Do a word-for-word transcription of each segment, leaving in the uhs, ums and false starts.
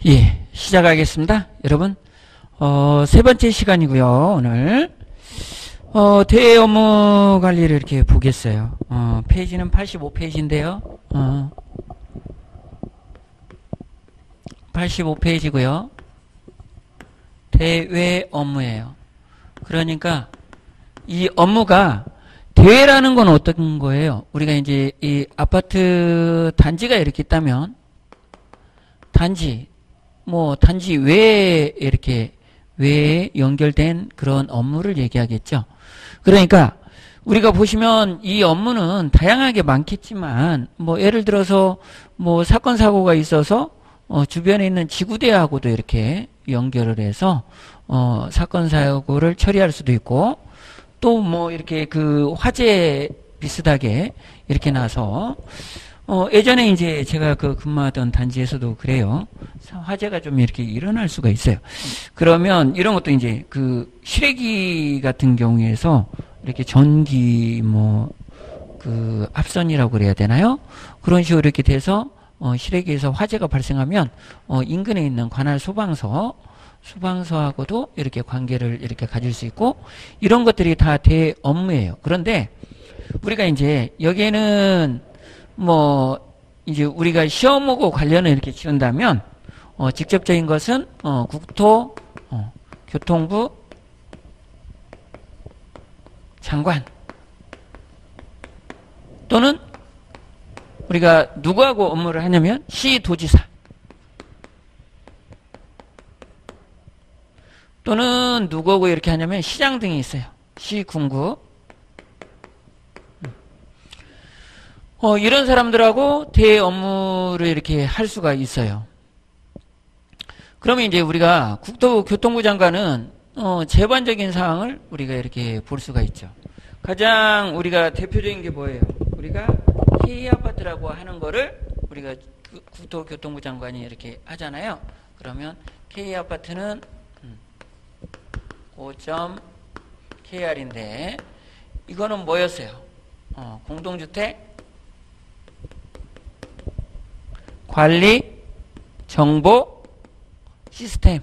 예, 시작하겠습니다. 여러분, 어, 세 번째 시간이고요. 오늘 어, 대외 업무 관리를 이렇게 보겠어요. 어, 페이지는 팔십오 페이지인데요. 어, 팔십오 페이지고요. 대외 업무예요. 그러니까 이 업무가 대외라는 건 어떤 거예요? 우리가 이제 이 아파트 단지가 이렇게 있다면 단지 뭐 단지 외에 이렇게 외에 연결된 그런 업무를 얘기하겠죠. 그러니까 우리가 보시면 이 업무는 다양하게 많겠지만 뭐 예를 들어서 뭐 사건 사고가 있어서 어 주변에 있는 지구대하고도 이렇게 연결을 해서 어 사건 사고를 처리할 수도 있고 또 뭐 이렇게 그 화재 비슷하게 이렇게 나서 어, 예전에 이제 제가 그 근무하던 단지에서도 그래요. 화재가 좀 이렇게 일어날 수가 있어요. 그러면 이런 것도 이제 그 실외기 같은 경우에서 이렇게 전기 뭐 그 합선이라고 그래야 되나요? 그런 식으로 이렇게 돼서 어, 실외기에서 화재가 발생하면 어, 인근에 있는 관할 소방서 소방서하고도 이렇게 관계를 이렇게 가질 수 있고 이런 것들이 다 대 업무예요. 그런데 우리가 이제 여기에는 뭐 이제 우리가 시험하고 관련을 이렇게 지은다면 어, 직접적인 것은 어, 국토 어, 교통부 장관 또는 우리가 누구하고 업무를 하냐면 시도지사 또는 누구하고 이렇게 하냐면 시장 등이 있어요. 시군구 어, 이런 사람들하고 대외 업무를 이렇게 할 수가 있어요. 그러면 이제 우리가 국토교통부 장관은 어, 재반적인 사항을 우리가 이렇게 볼 수가 있죠. 가장 우리가 대표적인 게 뭐예요? 우리가 K아파트라고 하는 거를 우리가 국토교통부 장관이 이렇게 하잖아요. 그러면 K아파트는 오 점 케이알인데 이거는 뭐였어요? 어, 공동주택 관리 정보 시스템.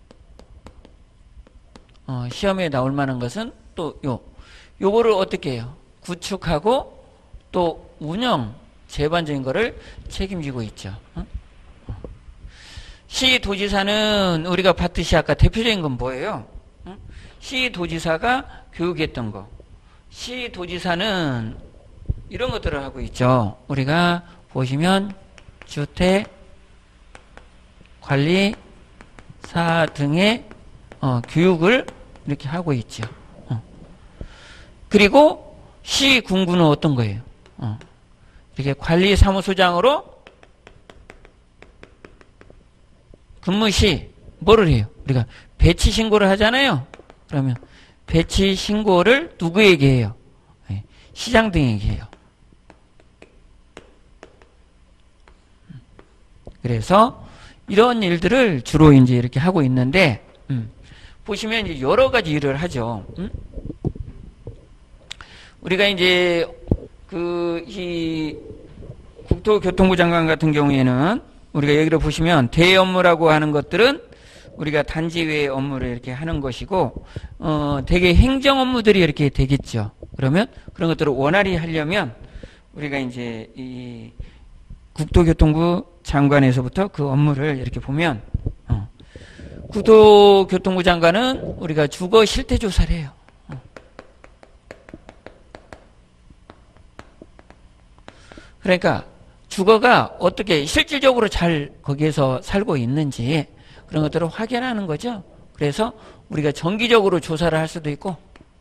어, 시험에 나올 만한 것은 또 요, 요거를 어떻게 해요? 구축하고 또 운영, 재반적인 거를 책임지고 있죠. 어? 시도지사는 우리가 봤듯이 아까 대표적인 건 뭐예요? 어? 시도지사가 교육했던 거. 시도지사는 이런 것들을 하고 있죠. 우리가 보시면 주택 관리사 등의 어, 교육을 이렇게 하고 있죠. 어. 그리고 시군구는 어떤 거예요? 어. 이렇게 관리사무소장으로 근무 시 뭐를 해요? 우리가 배치 신고를 하잖아요. 그러면 배치 신고를 누구에게 해요? 네. 시장 등에게 해요. 그래서 이런 일들을 주로 이제 이렇게 하고 있는데, 음, 보시면 이제 여러 가지 일을 하죠. 음? 우리가 이제 그, 이 국토교통부 장관 같은 경우에는 우리가 여기를 보시면 대외 업무라고 하는 것들은 우리가 단지 외의 업무를 이렇게 하는 것이고, 어, 되게 행정 업무들이 이렇게 되겠죠. 그러면 그런 것들을 원활히 하려면 우리가 이제 이 국토교통부 장관에서부터 그 업무를 이렇게 보면 어. 국토교통부 장관은 우리가 주거 실태 조사를 해요. 어. 그러니까 주거가 어떻게 실질적으로 잘 거기에서 살고 있는지 그런 것들을 확인하는 거죠. 그래서 우리가 정기적으로 조사를 할 수도 있고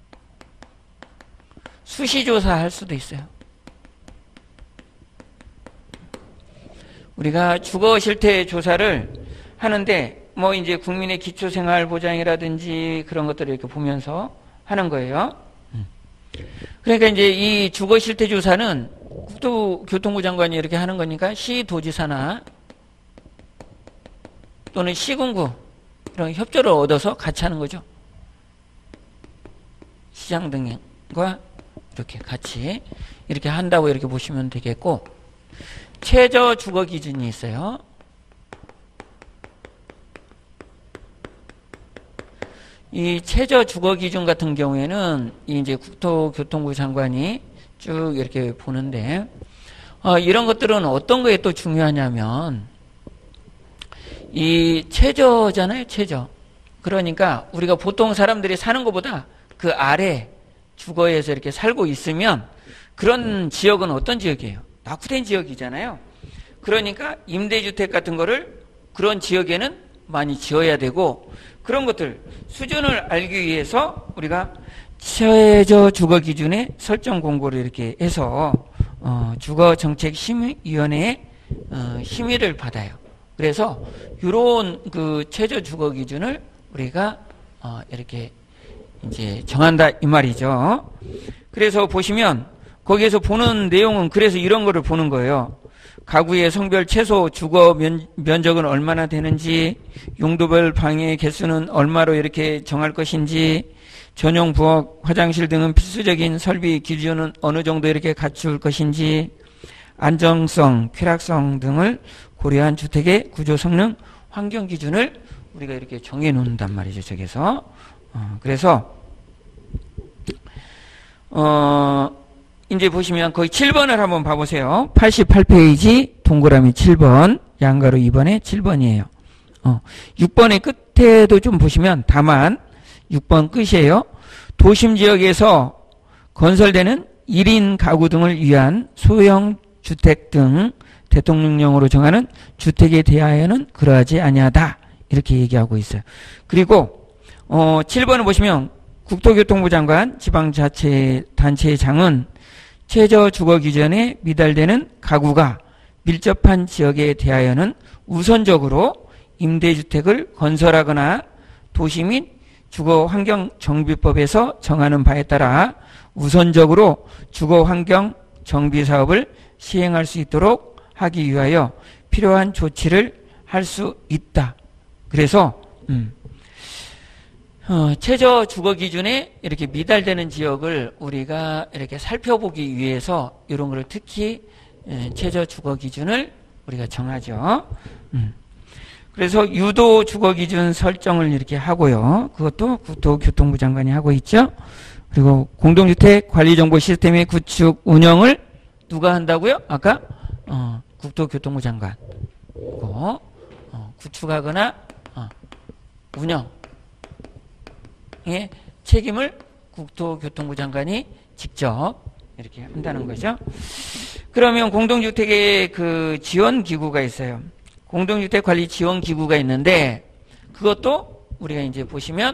수시 조사할 수도 있어요. 우리가 주거 실태 조사를 하는데 뭐 이제 국민의 기초생활보장이라든지 그런 것들을 이렇게 보면서 하는 거예요. 그러니까 이제 이 주거 실태 조사는 국토교통부 장관이 이렇게 하는 거니까 시도지사나 또는 시군구 이런 협조를 얻어서 같이 하는 거죠. 시장 등과 이렇게 같이 이렇게 한다고 이렇게 보시면 되겠고 최저 주거 기준이 있어요. 이 최저 주거 기준 같은 경우에는 이제 국토교통부 장관이 쭉 이렇게 보는데, 어, 이런 것들은 어떤 거에 또 중요하냐면, 이 최저잖아요, 최저. 그러니까 우리가 보통 사람들이 사는 것보다 그 아래 주거에서 이렇게 살고 있으면 그런 지역은 어떤 지역이에요? 낙후된 지역이잖아요. 그러니까 임대주택 같은 거를 그런 지역에는 많이 지어야 되고, 그런 것들 수준을 알기 위해서 우리가 최저 주거 기준의 설정 공고를 이렇게 해서 어, 주거정책심의위원회의 어, 심의를 받아요. 그래서 이런 그 최저 주거 기준을 우리가 어, 이렇게 이제 정한다 이 말이죠. 그래서 보시면 거기에서 보는 내용은 그래서 이런 거를 보는 거예요. 가구의 성별 최소 주거 면, 면적은 얼마나 되는지, 용도별 방의 개수는 얼마로 이렇게 정할 것인지, 전용 부엌, 화장실 등은 필수적인 설비 기준은 어느 정도 이렇게 갖출 것인지, 안정성, 쾌락성 등을 고려한 주택의 구조 성능, 환경 기준을 우리가 이렇게 정해 놓는단 말이죠, 저기서. 어, 그래서, 어, 이제 보시면 거기 칠 번을 한번 봐보세요. 팔십팔 페이지 동그라미 칠 번, 양가로 이 번에 칠 번이에요. 어, 육 번의 끝에도 좀 보시면 다만 육 번 끝이에요. 도심 지역에서 건설되는 일 인 가구 등을 위한 소형 주택 등 대통령령으로 정하는 주택에 대하여는 그러하지 아니하다. 이렇게 얘기하고 있어요. 그리고 어, 칠 번을 보시면 국토교통부 장관 지방자치단체장은 최저 주거 기준에 미달되는 가구가 밀접한 지역에 대하여는 우선적으로 임대주택을 건설하거나 도시 및 주거환경정비법에서 정하는 바에 따라 우선적으로 주거환경정비사업을 시행할 수 있도록 하기 위하여 필요한 조치를 할 수 있다. 그래서 음, 어, 최저 주거 기준에 이렇게 미달되는 지역을 우리가 이렇게 살펴보기 위해서 이런 걸 특히 에, 최저 주거 기준을 우리가 정하죠. 음. 그래서 유도 주거 기준 설정을 이렇게 하고요. 그것도 국토교통부 장관이 하고 있죠. 그리고 공동주택 관리정보 시스템의 구축 운영을 누가 한다고요? 아까 어, 국토교통부 장관. 그거 어, 구축하거나 어, 운영 의 책임을 국토교통부 장관이 직접 이렇게 한다는 거죠. 그러면 공동주택의 그 지원기구가 있어요. 공동주택 관리 지원기구가 있는데 그것도 우리가 이제 보시면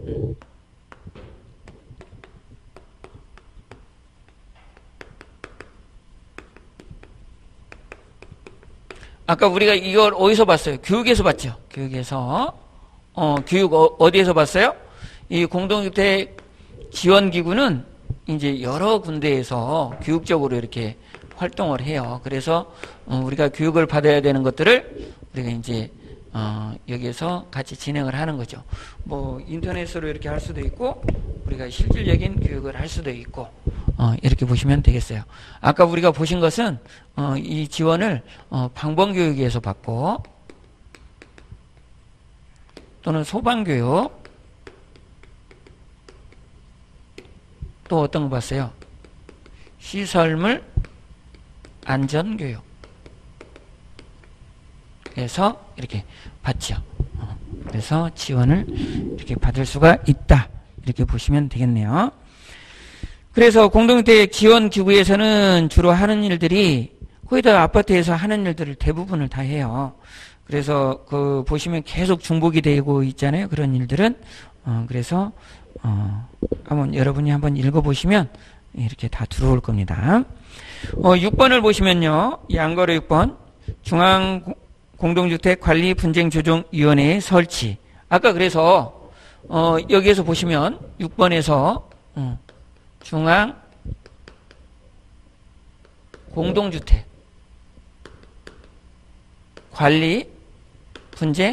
아까 우리가 이걸 어디서 봤어요? 교육에서 봤죠. 교육에서 어, 교육 어, 어디에서 봤어요? 이 공동주택 지원기구는 이제 여러 군데에서 교육적으로 이렇게 활동을 해요. 그래서 어 우리가 교육을 받아야 되는 것들을 우리가 이제 어 여기에서 같이 진행을 하는 거죠. 뭐 인터넷으로 이렇게 할 수도 있고 우리가 실질적인 교육을 할 수도 있고 어 이렇게 보시면 되겠어요. 아까 우리가 보신 것은 어 이 지원을 어 방범교육에서 받고 또는 소방교육 또 어떤 거 봤어요? 시설물 안전교육 에서 이렇게 받죠. 그래서 지원을 이렇게 받을 수가 있다. 이렇게 보시면 되겠네요. 그래서 공동주택 지원기구에서는 주로 하는 일들이 거의 다 아파트에서 하는 일들을 대부분을 다 해요. 그래서 그 보시면 계속 중복이 되고 있잖아요. 그런 일들은 어 그래서 어 한번 여러분이 한번 읽어보시면 이렇게 다 들어올 겁니다. 어 육 번을 보시면요. 양거로 육 번 중앙 공동주택 관리 분쟁 조정 위원회의 설치. 아까 그래서 어 여기에서 보시면 육 번에서 어 중앙 공동주택 관리 분쟁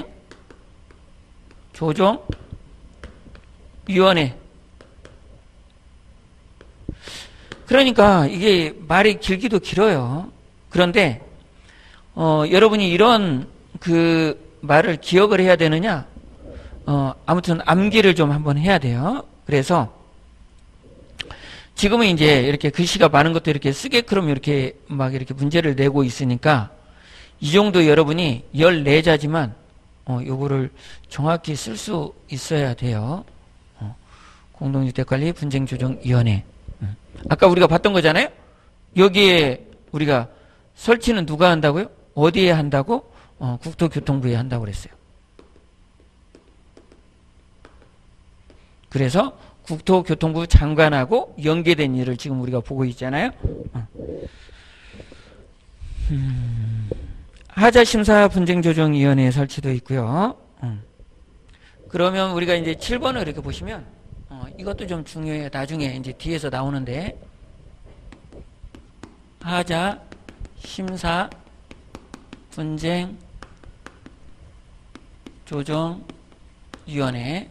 조정 위원회. 그러니까 이게 말이 길기도 길어요. 그런데 어, 여러분이 이런 그 말을 기억을 해야 되느냐? 어, 아무튼 암기를 좀 한번 해야 돼요. 그래서 지금은 이제 이렇게 글씨가 많은 것도 이렇게 쓰게끔 이렇게 막 이렇게 문제를 내고 있으니까 이 정도 여러분이 열네 자지만 어, 요거를 정확히 쓸 수 있어야 돼요. 어, 공동주택관리 분쟁조정위원회. 음. 아까 우리가 봤던 거잖아요. 여기에 우리가 설치는 누가 한다고요? 어디에 한다고? 어, 국토교통부에 한다고 그랬어요. 그래서 국토교통부 장관하고 연계된 일을 지금 우리가 보고 있잖아요. 어. 음, 하자심사분쟁조정위원회 설치도 있고요. 어. 그러면 우리가 이제 칠 번을 이렇게 보시면 어, 이것도 좀 중요해요. 나중에 이제 뒤에서 나오는데 하자심사분쟁조정위원회.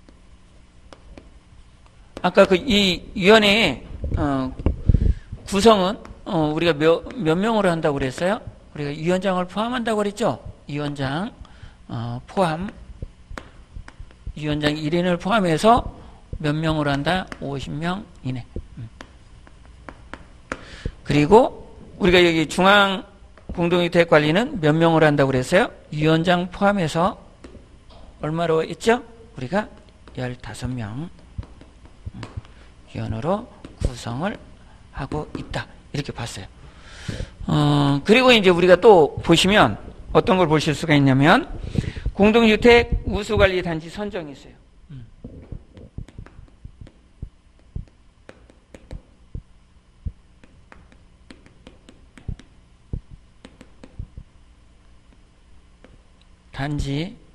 아까 그 이 위원회의 어, 구성은 어, 우리가 몇, 몇 명으로 한다고 그랬어요? 우리가 위원장을 포함한다고 그랬죠? 위원장 어, 포함, 위원장 일 인을 포함해서 몇 명으로 한다? 오십 명 이내. 음. 그리고 우리가 여기 중앙 공동주택관리는 몇 명으로 한다고 그랬어요? 위원장 포함해서 얼마로 했죠? 우리가 열다섯 명 위원으로 구성을 하고 있다. 이렇게 봤어요. 어, 그리고 이제 우리가 또 보시면 어떤 걸 보실 수가 있냐면 공동주택 우수관리단지 선정이 있어요. 음. 단지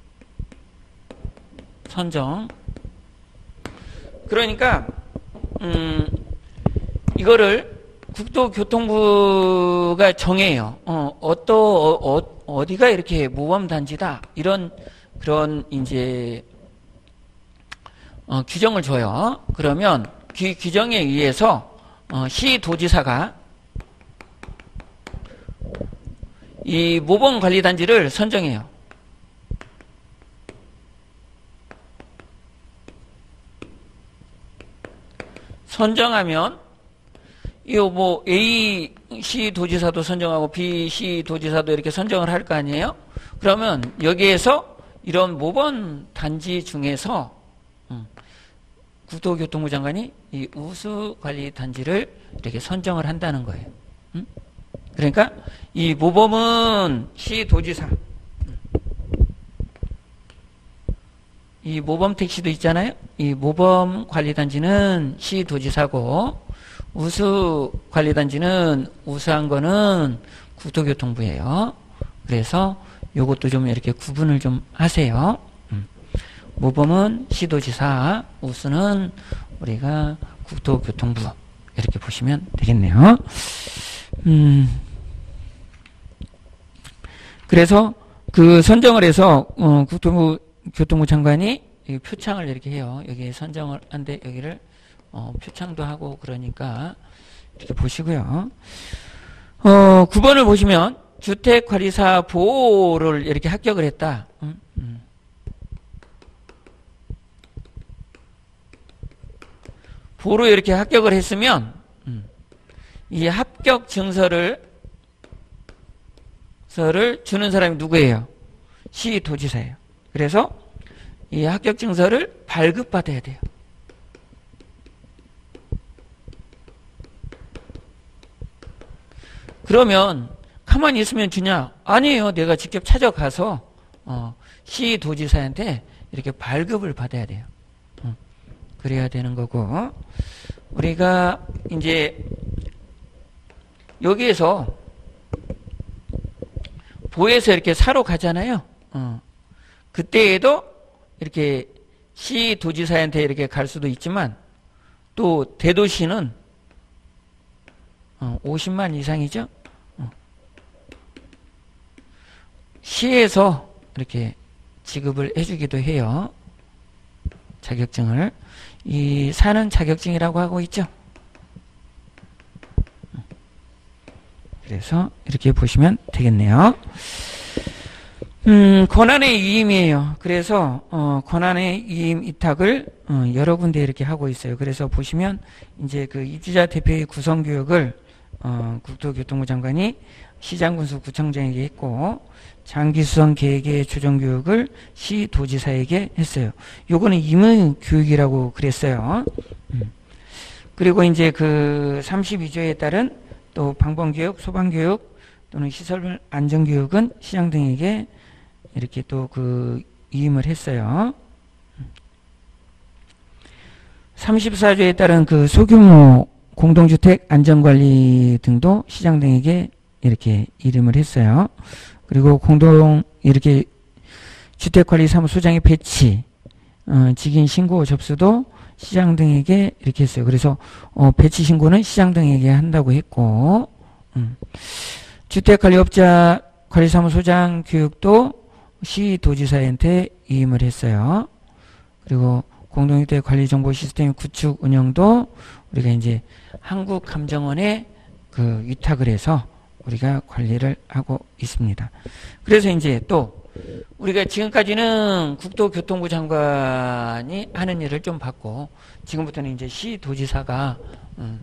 선정. 그러니까 음, 이거를 국토교통부가 정해요. 어, 어떠, 어, 어, 어디가 이렇게 모범단지다. 이런, 그런, 이제, 어, 규정을 줘요. 그러면, 그 규정에 의해서, 어, 시도지사가 이 모범관리단지를 선정해요. 선정하면, 이거 뭐 A 시 도지사도 선정하고 B 시 도지사도 이렇게 선정을 할 거 아니에요? 그러면 여기에서 이런 모범 단지 중에서 음, 국토교통부 장관이 이 우수관리 단지를 이렇게 선정을 한다는 거예요. 음? 그러니까 이 모범은 시 도지사, 음. 이 모범 택시도 있잖아요. 이 모범 관리 단지는 시 도지사고 우수 관리단지는 우수한 거는 국토교통부예요. 그래서 요것도 좀 이렇게 구분을 좀 하세요. 음. 모범은 시도지사, 우수는 우리가 국토교통부 이렇게 보시면 되겠네요. 음. 그래서 그 선정을 해서 어, 국토부 교통부 장관이 표창을 이렇게 해요. 여기에 선정을 한데 여기를 어, 표창도 하고 그러니까 이렇게 보시고요. 어, 구 번을 보시면 주택관리사 보호를 이렇게 합격을 했다. 음, 음. 보호로 이렇게 합격을 했으면 음, 이 합격 증서를 서를 주는 사람이 누구예요? 시도지사예요. 그래서 이 합격 증서를 발급받아야 돼요. 그러면 가만히 있으면 주냐? 아니에요. 내가 직접 찾아가서 어, 시도지사한테 이렇게 발급을 받아야 돼요. 어, 그래야 되는 거고 우리가 이제 여기에서 보에서 이렇게 사러 가잖아요. 어, 그때에도 이렇게 시도지사한테 이렇게 갈 수도 있지만 또 대도시는 어, 오십만 이상이죠. 시에서 이렇게 지급을 해주기도 해요. 자격증을. 이 사는 자격증이라고 하고 있죠. 그래서 이렇게 보시면 되겠네요. 음, 권한의 위임이에요. 그래서 어, 권한의 위임 위탁을 어, 여러 군데 이렇게 하고 있어요. 그래서 보시면 이제 그 입주자 대표의 구성 교육을 어, 국토교통부 장관이 시장군수 구청장에게 했고, 장기수선 계획의 조정 교육을 시도지사에게 했어요. 요거는 임의 교육이라고 그랬어요. 음. 그리고 이제 그 삼십이 조에 따른 또 방범교육, 소방교육 또는 시설 안전교육은 시장 등에게 이렇게 또 그 위임을 했어요. 삼십사 조에 따른 그 소규모 공동주택 안전관리 등도 시장 등에게 이렇게 이름을 했어요. 그리고 공동 이렇게 주택관리사무소장의 배치, 어, 직인 신고 접수도 시장 등에게 이렇게 했어요. 그래서 어, 배치 신고는 시장 등에게 한다고 했고, 음. 주택관리업자 관리사무소장 교육도 시도지사한테 위임을 했어요. 그리고 공동주택 관리정보 시스템 구축 운영도 우리가 이제 한국감정원에 그 위탁을 해서 우리가 관리를 하고 있습니다. 그래서 이제 또 우리가 지금까지는 국토교통부 장관이 하는 일을 좀 봤고, 지금부터는 이제 시도지사가 음,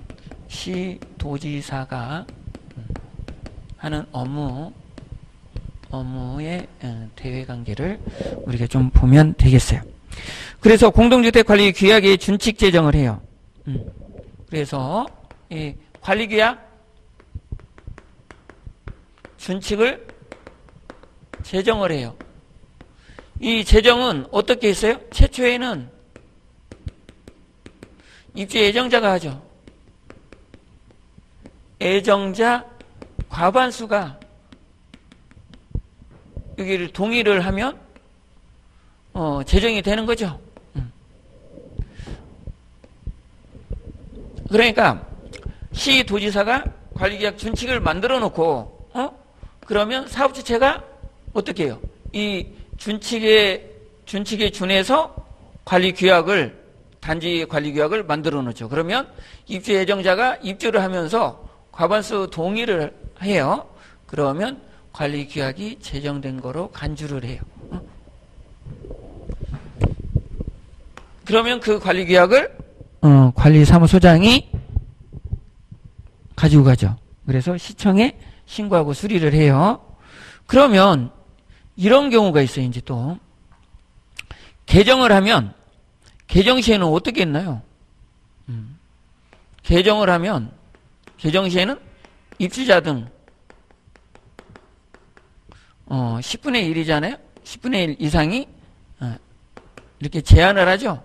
시도지사가 음, 하는 업무 업무의 대외관계를 우리가 좀 보면 되겠어요. 그래서 공동주택관리 규약의 준칙 제정을 해요. 음. 그래서 이 관리규약 준칙을 제정을 해요. 이 제정은 어떻게 했어요? 최초에는 입주 예정자가 하죠. 예정자 과반수가 여기를 동의를 하면 어, 제정이 되는 거죠. 음. 그러니까 시도지사가 관리계약 준칙을 만들어 놓고 어? 그러면 사업주체가 어떻게 해요? 이 준칙에 준칙에 준해서 관리규약을 단지 관리규약을 만들어 놓죠. 그러면 입주 예정자가 입주를 하면서 과반수 동의를 해요. 그러면 관리규약이 제정된 거로 간주를 해요. 어? 그러면 그 관리규약을 어, 관리사무소장이 가지고 가죠. 그래서 시청에 신고하고 수리를 해요. 그러면 이런 경우가 있어요. 이제 또 개정을 하면 개정 시에는 어떻게 했나요? 음. 개정을 하면 개정 시에는 입주자 등 어, 십분의 일이잖아요. 십분의 일 이상이 어, 이렇게 제한을 하죠.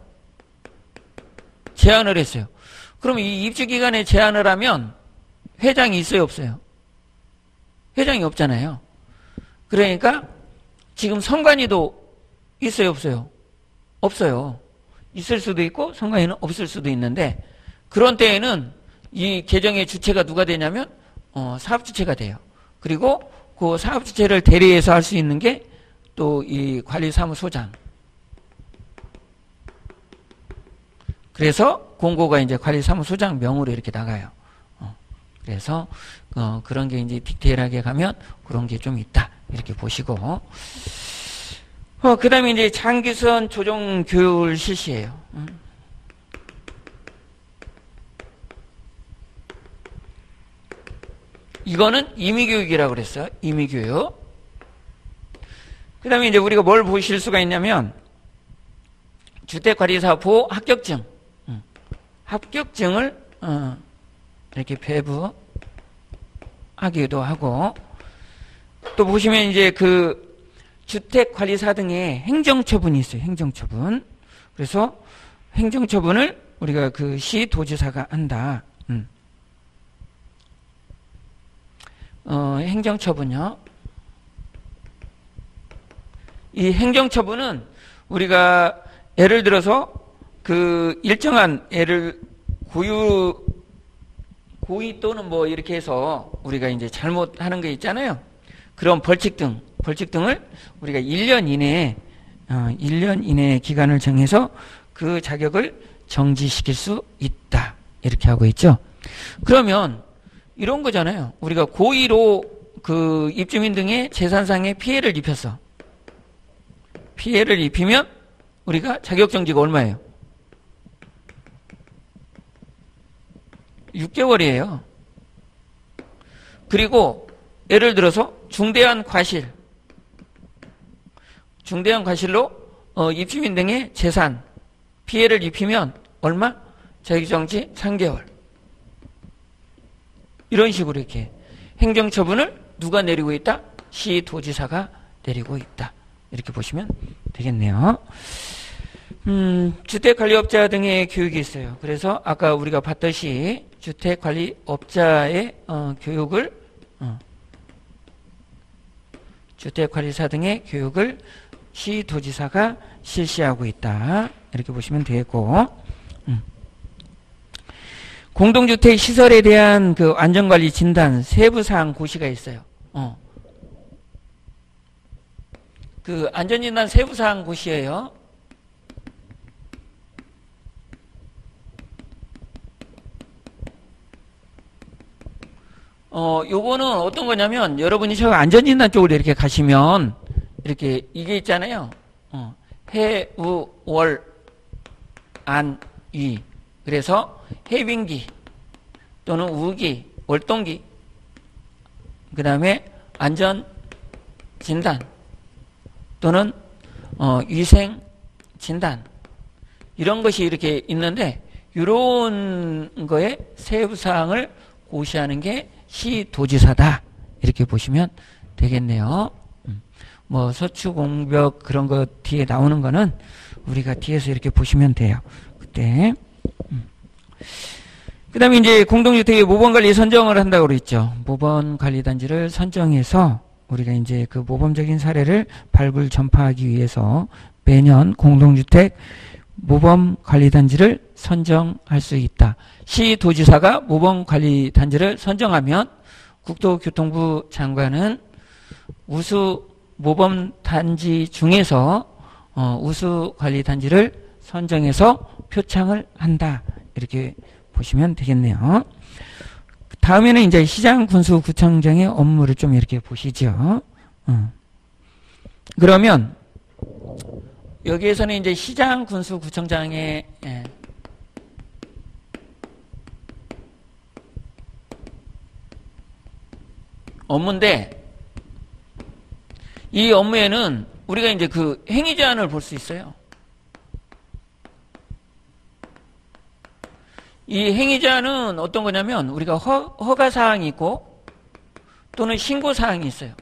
제한을 했어요. 그럼 이 입주기간에 제한을 하면 회장이 있어요, 없어요? 회장이 없잖아요. 그러니까 지금 선관위도 있어요, 없어요? 없어요. 있을 수도 있고 선관위는 없을 수도 있는데, 그런 때에는 이 개정의 주체가 누가 되냐면 어, 사업주체가 돼요. 그리고 그 사업주체를 대리해서 할 수 있는 게 또 이 관리사무소장. 그래서 공고가 이제 관리사무소장 명으로 이렇게 나가요. 어, 그래서 어, 그런 게 이제 디테일하게 가면 그런 게 좀 있다. 이렇게 보시고. 어, 그 다음에 이제 장기수선 조정 교육을 실시해요. 음. 이거는 임의교육이라고 그랬어요. 임의교육. 그 다음에 이제 우리가 뭘 보실 수가 있냐면, 주택관리사보 합격증. 음. 합격증을, 어, 이렇게 배부하기도 하고, 또 보시면 이제 그 주택관리사 등의 행정처분이 있어요. 행정처분. 그래서 행정처분을 우리가 그 시도지사가 한다. 음. 어, 행정처분요. 이 행정처분은 우리가 예를 들어서 그 일정한 예를 고유 고의 또는 뭐 이렇게 해서 우리가 이제 잘못하는 게 있잖아요. 그런 벌칙 등, 벌칙 등을 우리가 일 년 이내에, 어, 일 년 이내의 기간을 정해서 그 자격을 정지시킬 수 있다. 이렇게 하고 있죠. 그러면 이런 거잖아요. 우리가 고의로 그 입주민 등의 재산상의 피해를 입혔어. 피해를 입히면 우리가 자격정지가 얼마예요? 육 개월이에요. 그리고 예를 들어서 중대한 과실, 중대한 과실로 어, 입주민 등의 재산 피해를 입히면 얼마? 자격정지 삼 개월. 이런 식으로 이렇게 행정처분을 누가 내리고 있다? 시도지사가 내리고 있다. 이렇게 보시면 되겠네요. 음, 주택관리업자 등의 교육이 있어요. 그래서 아까 우리가 봤듯이 주택관리업자의 어, 교육을 어, 주택관리사 등의 교육을 시도지사가 실시하고 있다. 이렇게 보시면 되겠고, 음. 공동주택 시설에 대한 그 안전관리 진단 세부사항 고시가 있어요. 어. 그 안전진단 세부사항 고시예요. 어, 요거는 어떤 거냐면, 여러분이 저 안전진단 쪽으로 이렇게 가시면, 이렇게, 이게 있잖아요. 어, 해, 우, 월, 안, 위. 그래서, 해빙기, 또는 우기, 월동기, 그 다음에, 안전진단, 또는, 어, 위생진단. 이런 것이 이렇게 있는데, 이런 거에 세부사항을 고시하는 게 시도지사다. 이렇게 보시면 되겠네요. 뭐 서초공벽 그런 거 뒤에 나오는 거는 우리가 뒤에서 이렇게 보시면 돼요. 그때. 그 다음에 이제 공동주택의 모범관리 선정을 한다고 그랬죠. 모범관리단지를 선정해서 우리가 이제 그 모범적인 사례를 발굴 전파하기 위해서 매년 공동주택 모범관리단지를 선정할 수 있다. 시도지사가 모범관리단지를 선정하면 국토교통부 장관은 우수 모범단지 중에서 어, 우수관리단지를 선정해서 표창을 한다. 이렇게 보시면 되겠네요. 다음에는 이제 시장군수구청장의 업무를 좀 이렇게 보시죠. 어. 그러면 여기에서는 이제 시장군수구청장의 예. 업무인데, 이 업무에는 우리가 이제 그 행위 제한을 볼 수 있어요. 이 행위 제한은 어떤 거냐면 우리가 허, 허가 사항이 있고 또는 신고 사항이 있어요.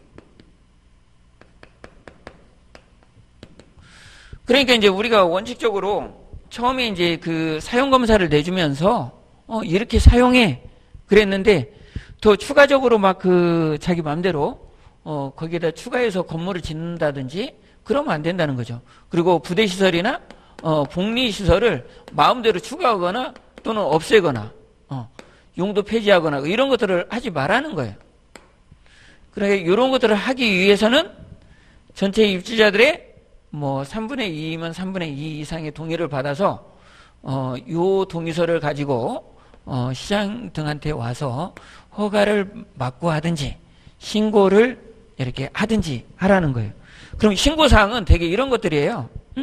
그러니까 이제 우리가 원칙적으로 처음에 이제 그 사용 검사를 내주면서 어 이렇게 사용해 그랬는데 더 추가적으로 막 그 자기 마음대로 어 거기에다 추가해서 건물을 짓는다든지 그러면 안 된다는 거죠. 그리고 부대 시설이나 어 복리 시설을 마음대로 추가하거나 또는 없애거나 어 용도 폐지하거나 이런 것들을 하지 말라는 거예요. 그러니까 이런 것들을 하기 위해서는 전체 입주자들의 뭐 삼분의 이면 삼분의 이 이상의 동의를 받아서 어, 요 동의서를 가지고 어, 시장 등한테 와서 허가를 받고 하든지 신고를 이렇게 하든지 하라는 거예요. 그럼 신고사항은 되게 이런 것들이에요. 응?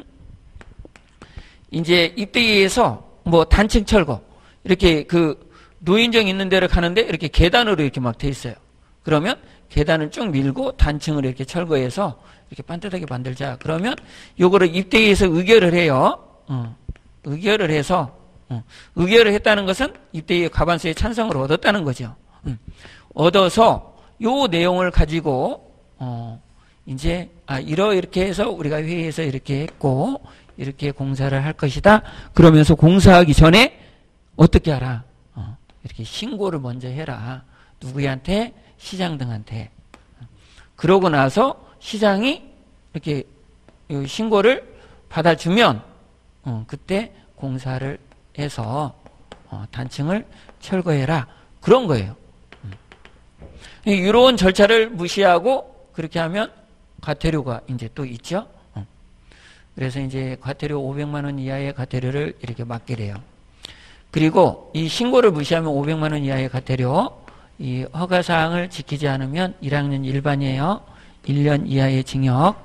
이제 입대기에서 뭐 단층 철거 이렇게 그 노인정 있는 데를 가는데 이렇게 계단으로 이렇게 막 돼 있어요. 그러면 계단을 쭉 밀고 단층을 이렇게 철거해서 이렇게 반듯하게 만들자. 그러면 요거를 입대기에서 의결을 해요. 어, 의결을 해서 어, 의결을 했다는 것은 입대기 과반수의 찬성을 얻었다는 거죠. 음. 얻어서 요 내용을 가지고 어, 이제 아 이러 이렇게 해서 우리가 회의에서 이렇게 했고 이렇게 공사를 할 것이다. 그러면서 공사하기 전에 어떻게 하라? 어, 이렇게 신고를 먼저 해라. 누구한테? 시장 등한테. 그러고 나서 시장이 이렇게 신고를 받아주면 어, 그때 공사를 해서 어, 단층을 철거해라. 그런 거예요. 음. 이런 절차를 무시하고 그렇게 하면 과태료가 이제 또 있죠. 어. 그래서 이제 과태료 오백만 원 이하의 과태료를 이렇게 맞게 돼요. 그리고 이 신고를 무시하면 오백만 원 이하의 과태료, 이 허가사항을 지키지 않으면 일 학년 일반이에요. 일 년 이하의 징역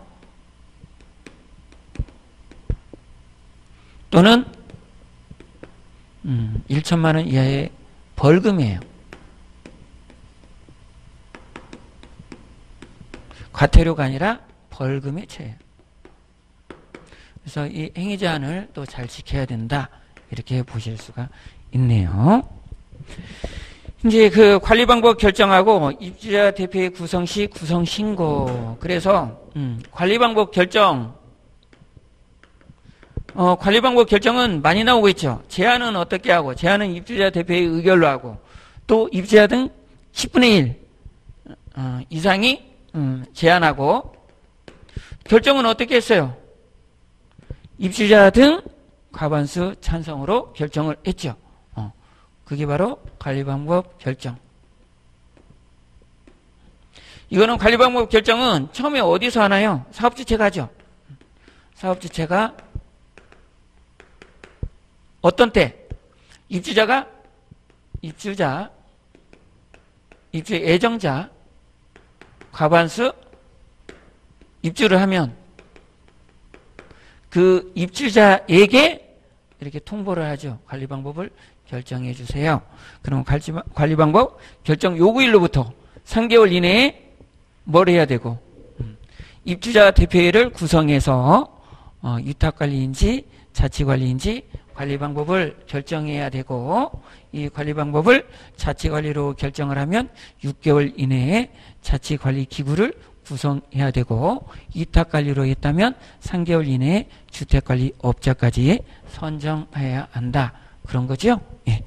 또는 음, 천만 원 이하의 벌금이에요. 과태료가 아니라 벌금에 처해요. 그래서 이 행위 제한을 또 잘 지켜야 된다. 이렇게 보실 수가 있네요. 이제 그 관리 방법 결정하고 입주자 대표의 구성 시 구성 신고. 그래서 음, 관리 방법 결정. 어, 관리 방법 결정은 많이 나오고 있죠. 제한은 어떻게 하고, 제한은 입주자 대표의 의결로 하고, 또 입주자 등 십분의 일 어, 이상이 음, 제한하고, 결정은 어떻게 했어요? 입주자 등 과반수 찬성으로 결정을 했죠. 어, 그게 바로 관리 방법 결정. 이거는 관리 방법 결정은 처음에 어디서 하나요? 사업주체가 하죠. 사업주체가 어떤 때? 입주자가 입주자 입주 예정자 과반수 입주를 하면 그 입주자에게 이렇게 통보를 하죠. 관리 방법을 결정해 주세요. 그럼 관리 방법 결정 요구일로부터 삼 개월 이내에 뭘 해야 되고, 입주자 대표회를 구성해서 어, 위탁관리인지 자치관리인지 관리 방법을 결정해야 되고, 이 관리 방법을 자치관리로 결정을 하면 육 개월 이내에 자치관리기구를 구성해야 되고, 위탁관리로 했다면 삼 개월 이내에 주택관리업자까지 선정해야 한다. 그런 거죠. 예.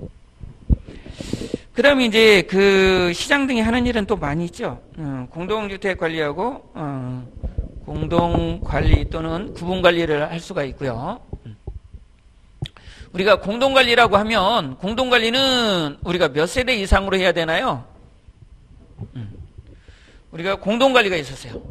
그 다음에 이제 그 시장 등이 하는 일은 또 많이 있죠. 어, 공동주택 관리하고 어, 공동관리 또는 구분관리를 할 수가 있고요. 우리가 공동관리라고 하면 공동관리는 우리가 몇 세대 이상으로 해야 되나요? 우리가 공동관리가 있었어요.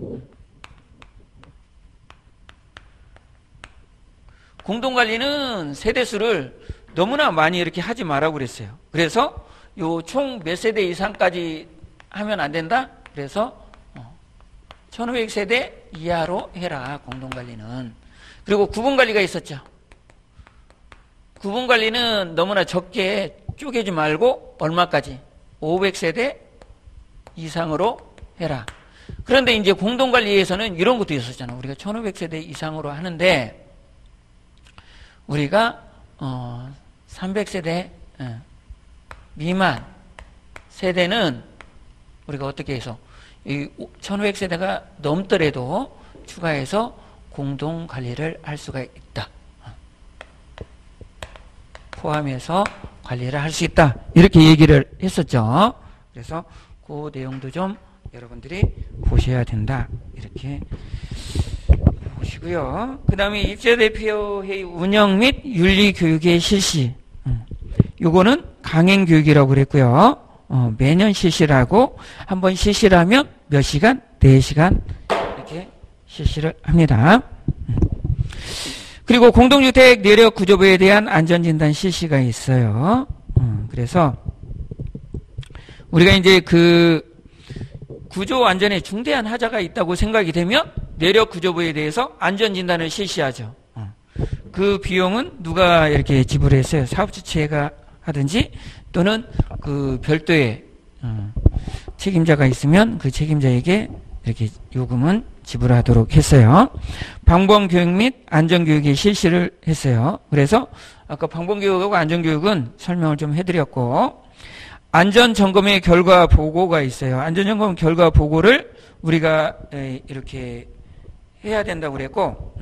공동관리는 세대수를 너무나 많이 이렇게 하지 말라고 그랬어요. 그래서 요 총 몇 세대 이상까지 하면 안 된다? 그래서 천오백 세대 이하로 해라, 공동관리는. 그리고 구분관리가 있었죠. 구분관리는 너무나 적게 쪼개지 말고 얼마까지? 오백 세대 이상으로 해라. 그런데 이제 공동관리에서는 이런 것도 있었잖아. 우리가 천오백 세대 이상으로 하는데 우리가 어, 삼백 세대 미만 세대는 우리가 어떻게 해서 이 천오백 세대가 넘더라도 추가해서 공동관리를 할 수가 있다. 포함해서 관리를 할 수 있다. 이렇게 얘기를 했었죠. 그래서 그 내용도 좀 여러분들이 보셔야 된다. 이렇게 보시고요. 그 다음에 입주자대표회의 운영 및 윤리교육의 실시. 요거는 강행교육이라고 그랬고요. 어, 매년 실시를 하고 한 번 실시를 하면 몇 시간? 네 시간 이렇게 실시를 합니다. 그리고 공동주택 내력 구조부에 대한 안전진단 실시가 있어요. 어, 그래서 우리가 이제 그 구조 안전에 중대한 하자가 있다고 생각이 되면 내력 구조부에 대해서 안전진단을 실시하죠. 어. 그 비용은 누가 이렇게 지불했어요? 사업주체가 하든지 또는 그 별도의 어, 책임자가 있으면 그 책임자에게 이렇게 요금은 지불하도록 했어요. 방범교육 및 안전교육의 실시를 했어요. 그래서 아까 방범교육하고 안전교육은 설명을 좀 해드렸고, 안전점검의 결과 보고가 있어요. 안전점검 결과 보고를 우리가 이렇게 해야 된다고 그랬고,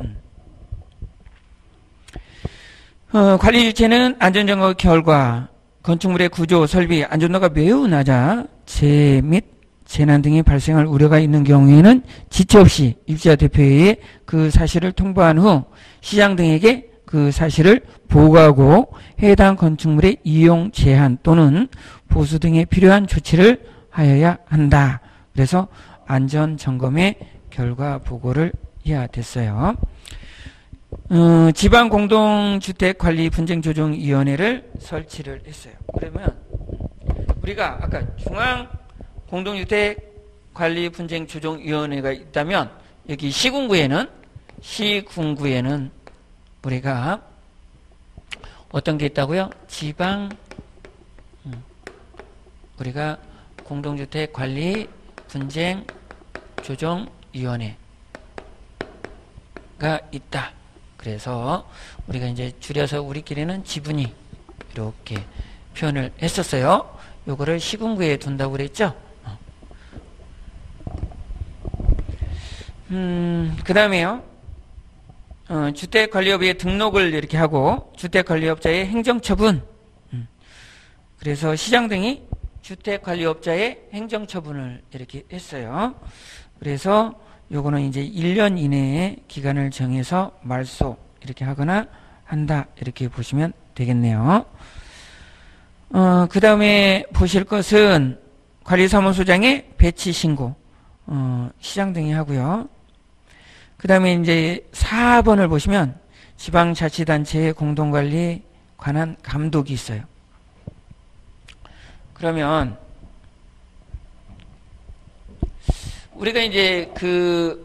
어, 관리 주체는 안전점검 결과, 건축물의 구조, 설비, 안전도가 매우 낮아 재해 및 재난 등이 발생할 우려가 있는 경우에는 지체 없이 입주자 대표회의에 그 사실을 통보한 후 시장 등에게 그 사실을 보고하고 해당 건축물의 이용 제한 또는 보수 등에 필요한 조치를 하여야 한다. 그래서 안전점검의 결과 보고를 해야 됐어요. 어, 지방공동주택관리분쟁조정위원회를 설치를 했어요. 그러면 우리가 아까 중앙공동주택관리분쟁조정위원회가 있다면 여기 시군구에는 시군구에는 우리가 어떤 게 있다고요? 지방 우리가 공동주택관리분쟁조정위원회가 있다. 그래서 우리가 이제 줄여서 우리끼리는 지분위 이렇게 표현을 했었어요. 요거를 시군구에 둔다고 그랬죠. 음, 그 다음에요. 어, 주택관리업의 등록을 이렇게 하고 주택관리업자의 행정처분. 음, 그래서 시장 등이 주택관리업자의 행정처분을 이렇게 했어요. 그래서 요거는 이제 일 년 이내에 기간을 정해서 말소 이렇게 하거나 한다. 이렇게 보시면 되겠네요. 어, 그 다음에 보실 것은 관리사무소장의 배치 신고, 어, 시장 등이 하고요. 그 다음에 이제 사 번을 보시면 지방자치단체의 공동관리 관한 감독이 있어요. 그러면 우리가 이제 그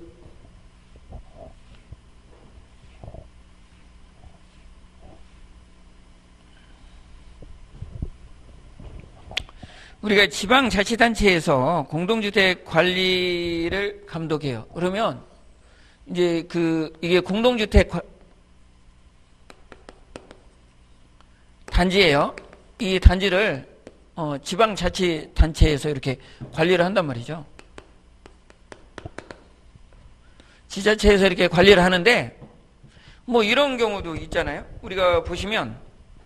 우리가 지방자치단체에서 공동주택 관리를 감독해요. 그러면 이제 그 이게 공동주택 단지예요. 이 단지를 어, 지방자치단체에서 이렇게 관리를 한단 말이죠. 지자체에서 이렇게 관리를 하는데 뭐 이런 경우도 있잖아요. 우리가 보시면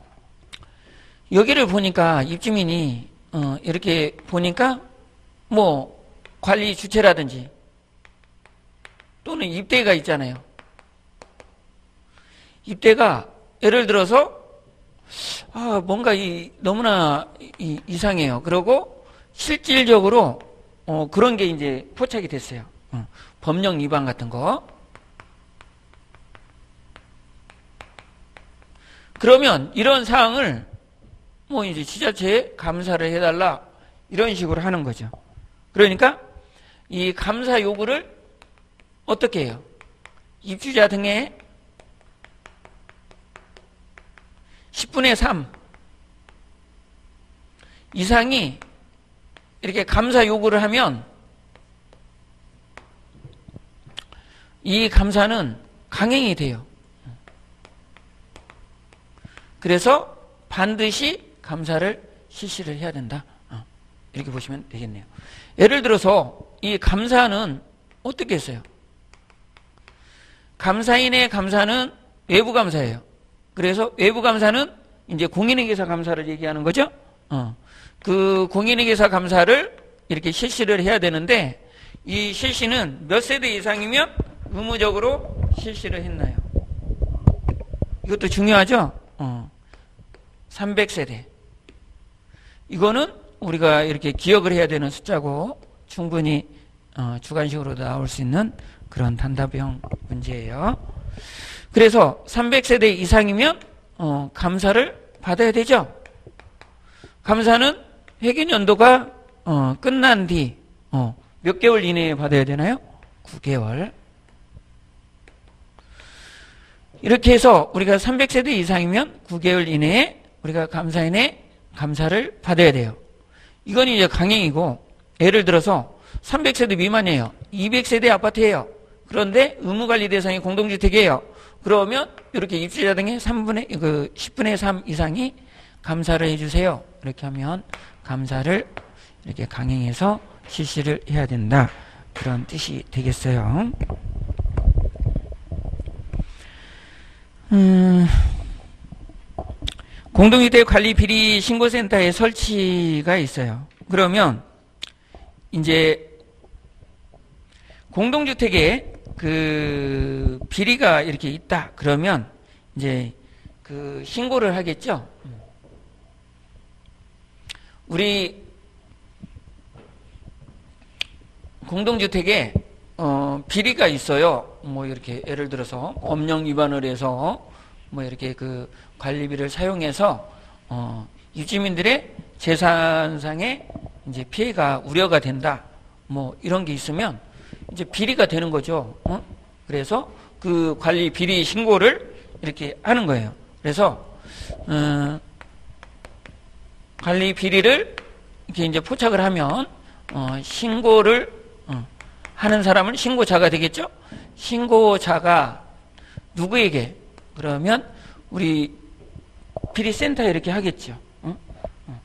여기를 보니까 입주민이 어, 이렇게 보니까 뭐 관리 주체라든지 또는 입대가 있잖아요. 입대가 예를 들어서 아 뭔가 이 너무나 이, 이상해요. 그러고 실질적으로 어, 그런 게 이제 포착이 됐어요. 어, 법령 위반 같은 거. 그러면 이런 사항을 뭐 이제 지자체에 감사를 해달라 이런 식으로 하는 거죠. 그러니까 이 감사 요구를 어떻게 해요? 입주자 등의 십분의 삼 이상이 이렇게 감사 요구를 하면 이 감사는 강행이 돼요. 그래서 반드시 감사를 실시를 해야 된다. 이렇게 보시면 되겠네요. 예를 들어서 이 감사는 어떻게 했어요? 감사인의 감사는 외부 감사예요. 그래서 외부 감사는 이제 공인회계사 감사를 얘기하는 거죠. 어. 그 공인회계사 감사를 이렇게 실시를 해야 되는데 이 실시는 몇 세대 이상이면 의무적으로 실시를 했나요? 이것도 중요하죠. 어. 삼백 세대. 이거는 우리가 이렇게 기억을 해야 되는 숫자고 충분히 어, 주관식으로 나올 수 있는 그런 단답형 문제예요. 그래서 삼백 세대 이상이면 어, 감사를 받아야 되죠. 감사는 회계연도가 어, 끝난 뒤 어, 몇 개월 이내에 받아야 되나요? 구 개월. 이렇게 해서 우리가 삼백 세대 이상이면 구 개월 이내에 우리가 감사인의 감사를 받아야 돼요. 이건 이제 강행이고, 예를 들어서 삼백 세대 미만이에요. 이백 세대 아파트예요. 그런데 의무관리 대상이 공동주택이에요. 그러면 이렇게 입주자 등의 삼분의 그 십분의 삼 이상이 감사를 해주세요. 이렇게 하면 감사를 이렇게 강행해서 실시를 해야 된다. 그런 뜻이 되겠어요. 음, 공동주택 관리 비리 신고센터의 설치가 있어요. 그러면 이제 공동주택에 그 비리가 이렇게 있다. 그러면 이제 그 신고를 하겠죠. 우리 공동주택에 어, 비리가 있어요. 뭐 이렇게 예를 들어서 법령 위반을 해서 뭐 이렇게 그 관리비를 사용해서 어, 입주민들의 재산상의 이제 피해가 우려가 된다. 뭐 이런 게 있으면 이제 비리가 되는 거죠. 어? 그래서 그 관리 비리 신고를 이렇게 하는 거예요. 그래서 어, 관리 비리를 이렇게 이제 포착을 하면 어, 신고를 어, 하는 사람은 신고자가 되겠죠. 신고자가 누구에게? 그러면 우리 비리센터에 이렇게 하겠죠. 어? 어.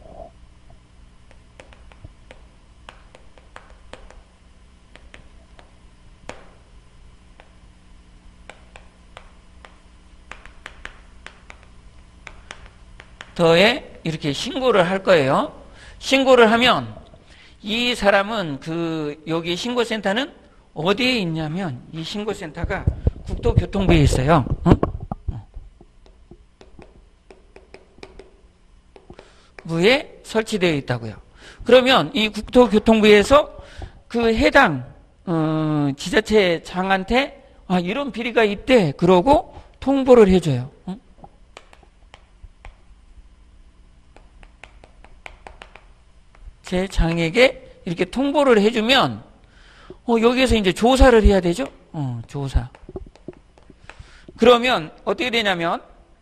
더에 이렇게 신고를 할 거예요. 신고를 하면 이 사람은 그 여기 신고센터는 어디에 있냐면 이 신고센터가 국토교통부에 있어요. 어? 어. 부에 설치되어 있다고요. 그러면 이 국토교통부에서 그 해당 어, 지자체장한테 아, 이런 비리가 있대 그러고 통보를 해줘요. 어? 제 장에게 이렇게 통보를 해주면 어, 여기에서 이제 조사를 해야 되죠. 어, 조사. 그러면 어떻게 되냐면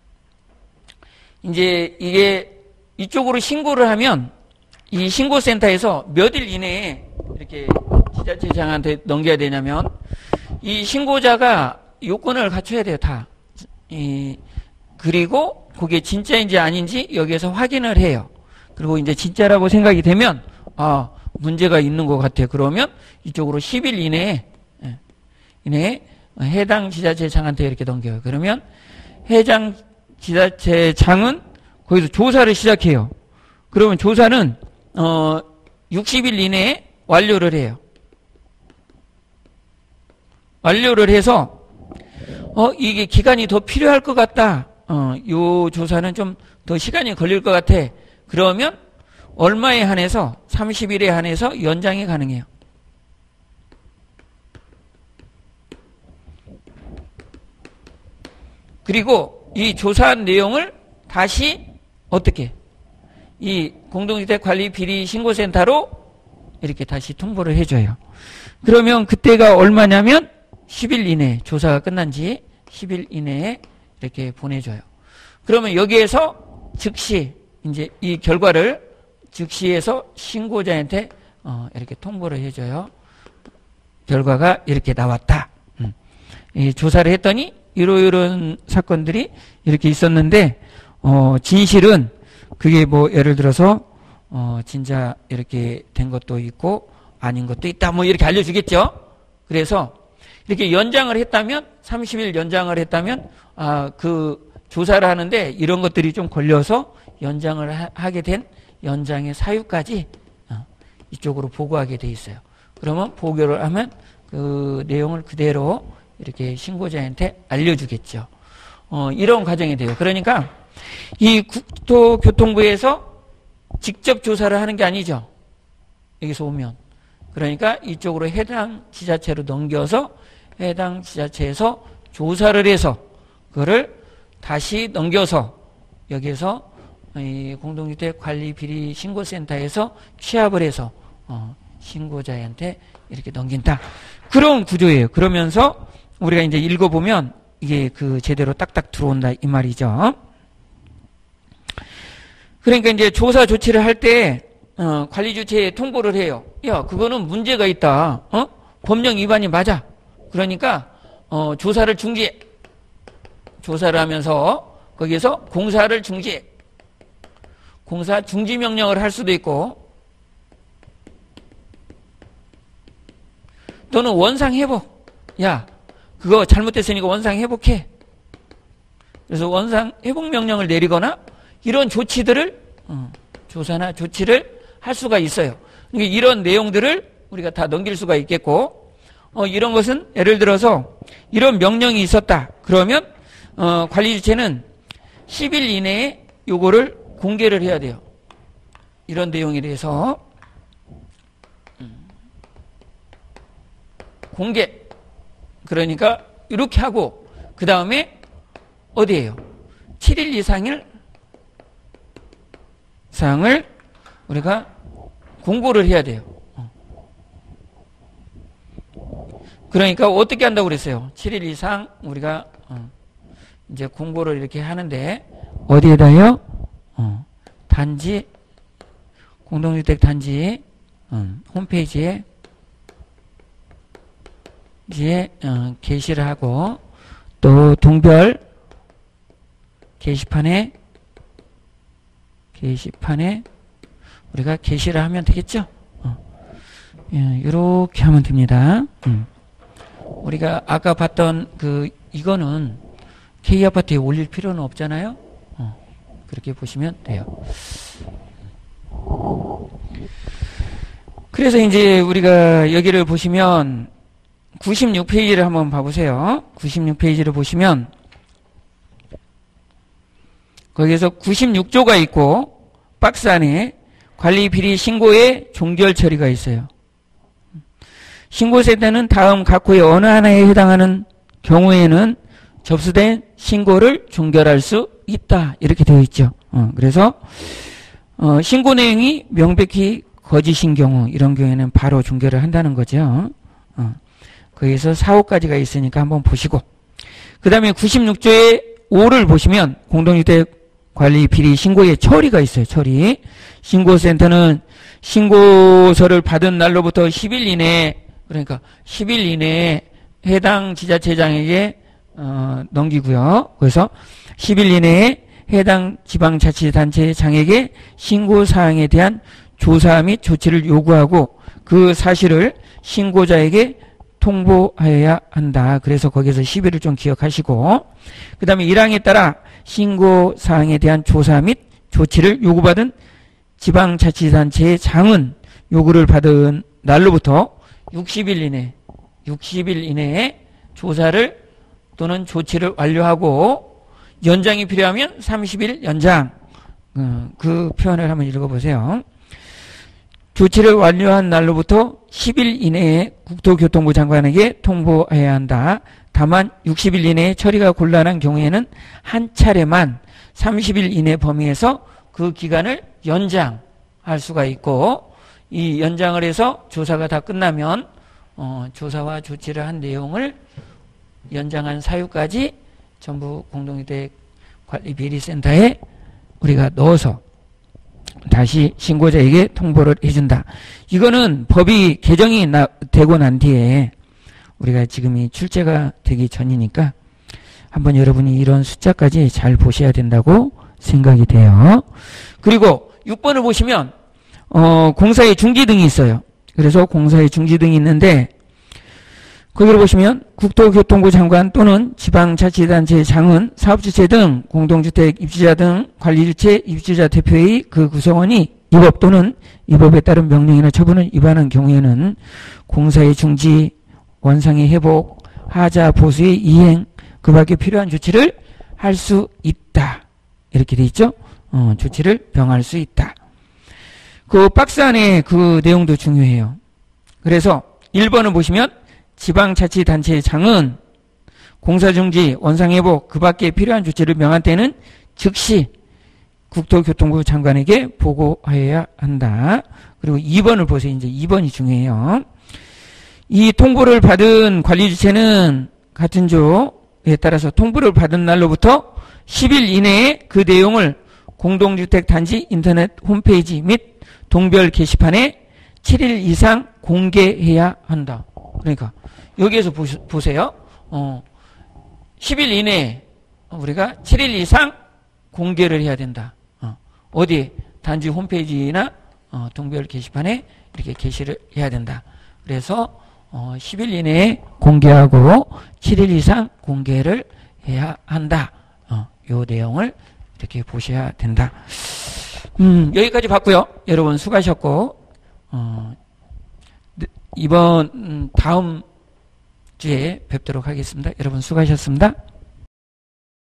이제 이게 이쪽으로 신고를 하면 이 신고센터에서 몇 일 이내에 이렇게 지자체장한테 넘겨야 되냐면 이 신고자가 요건을 갖춰야 돼요. 다. 이, 그리고 그게 진짜인지 아닌지 여기에서 확인을 해요. 그리고 이제 진짜라고 생각이 되면 아 문제가 있는 것 같아. 그러면 이쪽으로 십 일 이내에 이내에 해당 지자체장한테 이렇게 넘겨요. 그러면 해당 지자체장은 거기서 조사를 시작해요. 그러면 조사는 어 육십 일 이내에 완료를 해요. 완료를 해서 어 이게 기간이 더 필요할 것 같다. 어 요 조사는 좀 더 시간이 걸릴 것 같아. 그러면 얼마에 한해서 삼십 일에 한해서 연장이 가능해요. 그리고 이 조사한 내용을 다시 어떻게 이 공동주택관리비리신고센터로 이렇게 다시 통보를 해줘요. 그러면 그때가 얼마냐면 십 일 이내 조사가 끝난 지 십 일 이내에 이렇게 보내줘요. 그러면 여기에서 즉시 이제 이 결과를 즉시해서 신고자한테 어 이렇게 통보를 해줘요. 결과가 이렇게 나왔다. 음. 이 조사를 했더니 이러이러한 사건들이 이렇게 있었는데 어 진실은 그게 뭐 예를 들어서 어 진짜 이렇게 된 것도 있고 아닌 것도 있다 뭐 이렇게 알려주겠죠. 그래서 이렇게 연장을 했다면 삼십 일 연장을 했다면 아 그 조사를 하는데 이런 것들이 좀 걸려서 연장을 하, 하게 된 연장의 사유까지 어, 이쪽으로 보고하게 돼 있어요. 그러면 보고를 하면 그 내용을 그대로 이렇게 신고자한테 알려주겠죠. 어, 이런 과정이 돼요. 그러니까 이 국토교통부에서 직접 조사를 하는 게 아니죠. 여기서 오면. 그러니까 이쪽으로 해당 지자체로 넘겨서 해당 지자체에서 조사를 해서 그거를 다시 넘겨서 여기에서 이 공동주택관리비리신고센터에서 취합을 해서 어, 신고자한테 이렇게 넘긴다. 그런 구조예요. 그러면서 우리가 이제 읽어보면 이게 그 제대로 딱딱 들어온다 이 말이죠. 그러니까 이제 조사 조치를 할 때 어, 관리주체에 통보를 해요. 야, 그거는 문제가 있다. 어? 법령 위반이 맞아. 그러니까 어, 조사를 중지해. 조사를 하면서 거기에서 공사를 중지해. 공사 중지 명령을 할 수도 있고 또는 원상 회복. 야, 그거 잘못됐으니까 원상 회복해. 그래서 원상 회복 명령을 내리거나 이런 조치들을 어, 조사나 조치를 할 수가 있어요. 그러니까 이런 내용들을 우리가 다 넘길 수가 있겠고 어, 이런 것은 예를 들어서 이런 명령이 있었다. 그러면 어, 관리주체는 십 일 이내에 요거를 공개를 해야 돼요. 이런 내용에 대해서 공개. 그러니까 이렇게 하고 그 다음에 어디예요? 칠 일 이상을 사항을 우리가 공고를 해야 돼요. 그러니까 어떻게 한다고 그랬어요? 칠 일 이상 우리가 어 이제 공고를 이렇게 하는데 어디에다요? 어 단지 공동주택 단지 어 홈페이지에 이제 어 게시를 하고 또 동별 게시판에 게시판에 우리가 게시를 하면 되겠죠? 어. 예, 이렇게 하면 됩니다. 음. 우리가 아까 봤던 그 이거는 K아파트에 올릴 필요는 없잖아요. 어, 그렇게 보시면 돼요. 그래서 이제 우리가 여기를 보시면 구십육 페이지를 한번 봐보세요. 구십육 페이지를 보시면 거기에서 구십육 조가 있고 박스 안에 관리 비리 신고의 종결 처리가 있어요. 신고센터는 다음 각호의 어느 하나에 해당하는 경우에는 접수된 신고를 종결할 수 있다. 이렇게 되어 있죠. 어, 그래서 어, 신고 내용이 명백히 거짓인 경우 이런 경우에는 바로 종결을 한다는 거죠. 어, 거기서 사 호까지가 있으니까 한번 보시고 그 다음에 구십육 조의 오를 보시면 공동주택 관리 비리 신고의 처리가 있어요. 처리. 신고센터는 신고서를 받은 날로부터 십 일 이내에 그러니까 십 일 이내에 해당 지자체장에게 어, 넘기고요. 그래서 십 일 이내에 해당 지방자치단체장에게 신고사항에 대한 조사 및 조치를 요구하고 그 사실을 신고자에게 통보하여야 한다. 그래서 거기서 십 일을 좀 기억하시고 그 다음에 일 항에 따라 신고사항에 대한 조사 및 조치를 요구받은 지방자치단체의 장은 요구를 받은 날로부터 육십 일 이내, 육십 일 이내에 조사를 또는 조치를 완료하고 연장이 필요하면 삼십 일 연장. 어, 그 표현을 한번 읽어보세요. 조치를 완료한 날로부터 십 일 이내에 국토교통부 장관에게 통보해야 한다. 다만 육십 일 이내에 처리가 곤란한 경우에는 한 차례만 삼십 일 이내 범위에서 그 기간을 연장할 수가 있고 이 연장을 해서 조사가 다 끝나면 어, 조사와 조치를 한 내용을 연장한 사유까지 전부 공동주택 관리 비리센터에 우리가 넣어서 다시 신고자에게 통보를 해준다. 이거는 법이 개정이 나, 되고 난 뒤에 우리가 지금이 출제가 되기 전이니까 한번 여러분이 이런 숫자까지 잘 보셔야 된다고 생각이 돼요. 그리고 육 번을 보시면 어, 공사의 중지 등이 있어요. 그래서 공사의 중지 등이 있는데 거기를 보시면 국토교통부 장관 또는 지방자치단체 장은 사업주체 등 공동주택 입주자 등 관리주체 입주자 대표의 그 구성원이 이 법 또는 이 법에 따른 명령이나 처분을 위반한 경우에는 공사의 중지, 원상의 회복, 하자 보수의 이행 그 밖에 필요한 조치를 할 수 있다. 이렇게 돼 있죠. 어, 조치를 병할 수 있다. 그 박스 안에 그 내용도 중요해요. 그래서 일 번을 보시면 지방자치단체의 장은 공사중지, 원상회복 그 밖에 필요한 조치를 명한 때는 즉시 국토교통부 장관에게 보고하여야 한다. 그리고 이 번을 보세요. 이제 이 번이 중요해요. 이 통보를 받은 관리주체는 같은 조에 따라서 통보를 받은 날로부터 십 일 이내에 그 내용을 공동주택 단지 인터넷 홈페이지 및 동별 게시판에 칠 일 이상 공개해야 한다. 그러니까 여기에서 보세요. 어, 십 일 이내에 우리가 칠 일 이상 공개를 해야 된다. 어, 어디 단지 홈페이지나 어, 동별 게시판에 이렇게 게시를 해야 된다. 그래서 어, 십 일 이내에 공개하고 칠 일 이상 공개를 해야 한다. 어, 요 내용을 이렇게 보셔야 된다. 음, 여기까지 봤고요. 여러분 수고하셨고 어, 이번 음, 다음 주에 뵙도록 하겠습니다. 여러분 수고하셨습니다.